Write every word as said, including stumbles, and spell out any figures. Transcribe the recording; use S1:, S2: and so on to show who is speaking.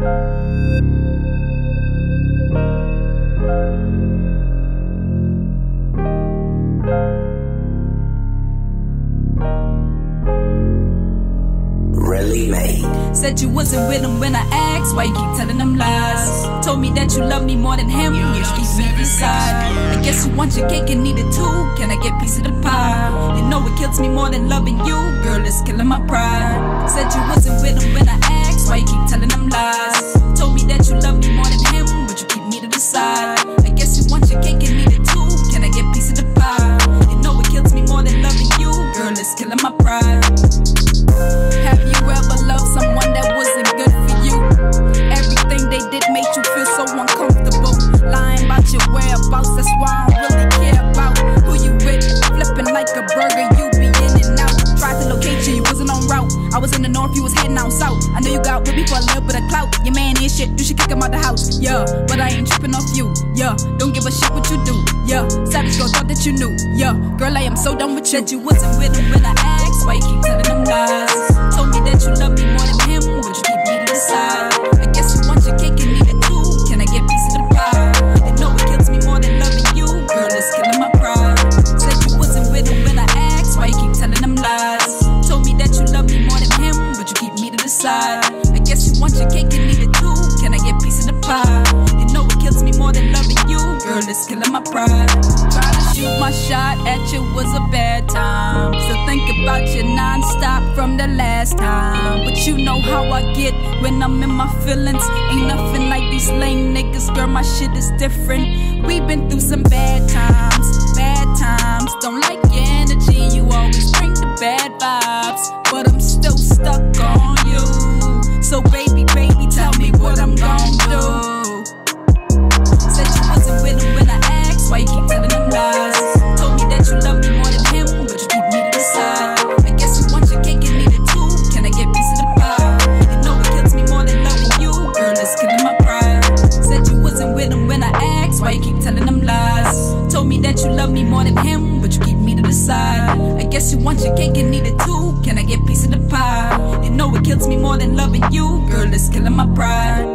S1: Really made.
S2: Said you wasn't with him when I asked, why you keep telling them lies? Told me that you love me more than him, you should keep me beside. I guess you want your cake and eat it too, can I get a piece of the pie? You know it kills me more than loving you, girl, it's killing my pride. Said you wasn't with him when I asked, why you keep telling them lies? Told me that you love me more than him, but you keep me to the side. I guess you want your cake and eat it too, can I get a piece of the pie? You know it kills me more than loving you, girl, it's killing my pride. Have you ever loved someone that wasn't good for you? Everything they did made you feel so uncomfortable. Lying about your whereabouts, that's why I don't really care about who you with. Flipping like a burger, you be in and out. Tried to locate you, you wasn't on route. I was in the north, you was heading out south. I know you got with me for a little bit of clout. Your man ain't shit, you should kick him out the house. Yeah, but I ain't tripping off you. Yeah, don't give a shit what you do. Yeah, savage girl thought that you knew. Yeah, girl, I am so done with you. Said you wasn't with him when I asked, why you keep telling them lies? Told me that you love me more than him, but you keep me to the side. I guess you want your cake and eat it too, can I get a piece of the pie? You know it kills me more than loving you, girl, it's killing my pride. Said you wasn't with him when I asked, why you keep telling them lies? Told me that you love me more than him, but you keep me to the side. I guess you want your cake and eat it too, can I get a piece of the pie? You know it kills me more than loving you, girl, it's killing my pride. Try to shoot my shot at you was a bad time. Still think about you non-stop from the last time. But you know how I get when I'm in my feelings. Ain't nothing like these lame niggas, girl, my shit is different. We been through some bad times, bad times. Don't like your energy, you always bring the bad vibes. But I'm still stuck on you. So baby, baby, tell me what I'm gon' do. Said you wasn't with him when I asked, why you keep telling them lies? Told me that you love me more than him, but you keep me to the side. I guess you want your cake and eat it too, can I get a piece of the pie? You know it kills me more than loving you, girl, it's killing my pride. Said you wasn't with him when I asked, why you keep telling them lies? Told me that you love me more than him, but you keep me to the side. I guess you want your cake and eat it too, can I get a piece of the pie? You know it kills me more than loving you, girl, it's killing my pride.